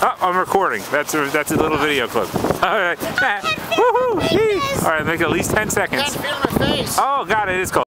Oh, I'm recording. That's a little video clip. All right. Woohoo! All right, make it at least 10 seconds. Can't feel my face. Oh God, it is cold.